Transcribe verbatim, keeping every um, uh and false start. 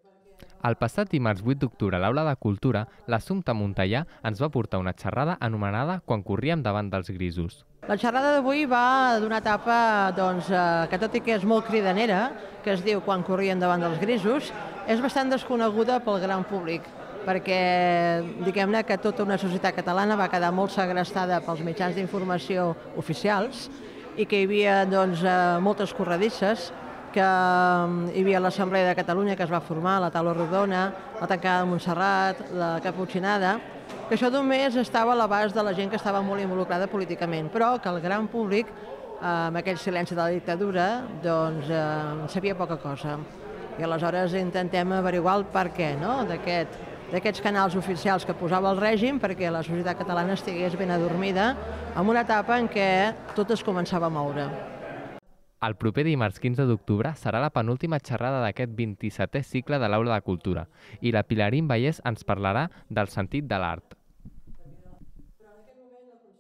El passat dimarts vuit d'octubre a l'Aula de Cultura, l'Assumpta Montellà ens va portar una xerrada anomenada Quan corríem davant dels grisos. La xerrada d'avui va d'una etapa doncs, eh, que tot i que és molt cridanera, que es diu Quan corríem davant dels grisos, és bastant desconeguda pel gran públic, perquè diguem-ne que tota una societat catalana va quedar molt segrestada pels mitjans d'informació oficials i que hi havia doncs, eh, moltes corredisses, que hi havia l'Assemblea de Catalunya que es va formar, la taula rodona, la tancada de Montserrat, la caputxinada, que això només estava a l'abast de la gent que estava molt involucrada políticament, però que el gran públic, amb aquell silenci de la dictadura, doncs eh, sabia poca cosa. I aleshores intentem averiguar el per què, no?, d'aquest d'aquests canals oficials que posava el règim perquè la societat catalana estigués ben adormida en una etapa en què tot es començava a moure. El proper dimarts quinze d'octubre serà la penúltima xerrada d'aquest vint-i-setè cicle de l'Aula de Cultura i la Pilarín Vallès ens parlarà del sentit de l'art.